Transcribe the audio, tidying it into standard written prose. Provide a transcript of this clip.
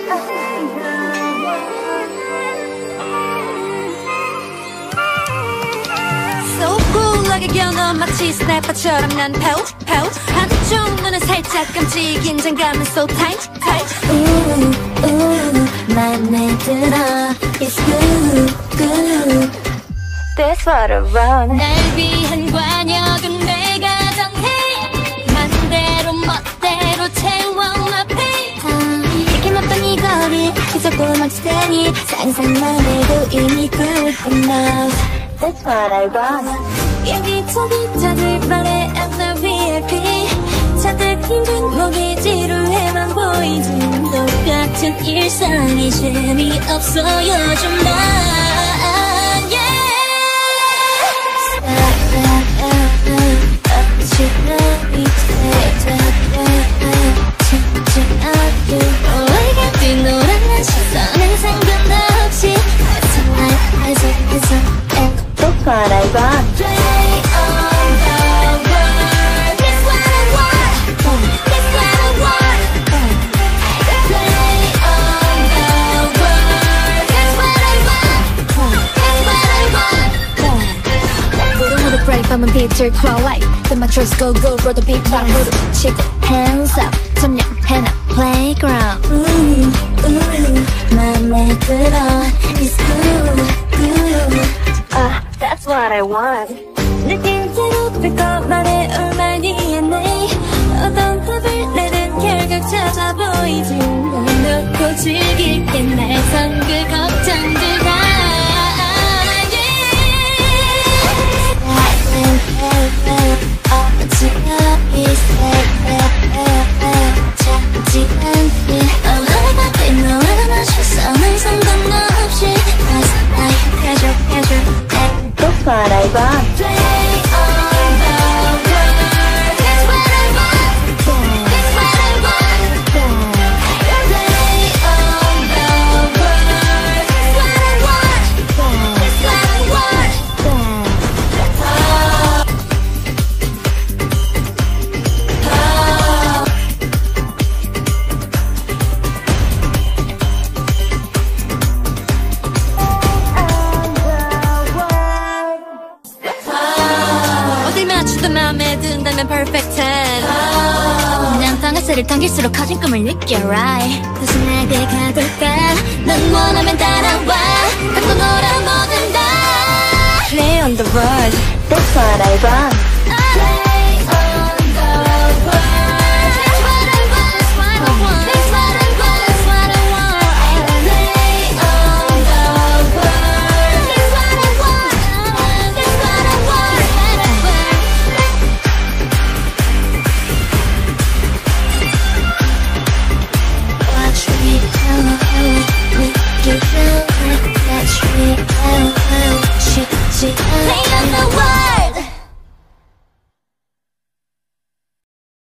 넌 마치 스나이퍼처럼 난 pout pout 한쪽 눈은 살짝 깜찍 긴장감은 so tight 맘에 들어 It's good good That's what I want 날 위한 관역은 내가 정해 맘대로 멋대로 채워 my pain 이렇게 몇 번 이 거리 계속 고맙지 테니 상상만 해도 이미 good enough That's what I want 여기저기 저기 발에 앉아 VIP 잔뜩 힘든 목이 지루해만 보이지 똑같은 일상이 재미없어 요즘 난 어찌나 올해가 뛰노란 시선에 상관없이 해서 That's what I want 밤은 빛을 twilight Then my trust go go roll the beat 바람 무릎 치고 hands up 점령해놔 playground 맘에 들어 It's good good That's what I want 느낌대로 뺄것 말해 얼마니 내 어떤 답을 내든 결국 찾아 보이지 널 놓고 즐길게 날 선 그 걱정들과 That's what I want Play on the world That's what I want That's what I want Play on the world That's what I want That's what I want 어딜 맘에 든다면 perfect 10 난 방아쇠를 당길수록 커진 꿈을 느껴 right 다시 내게 가둘까 넌 원하면 따라와 갖고 놀아 뭐든 다 Play on the world That's what I want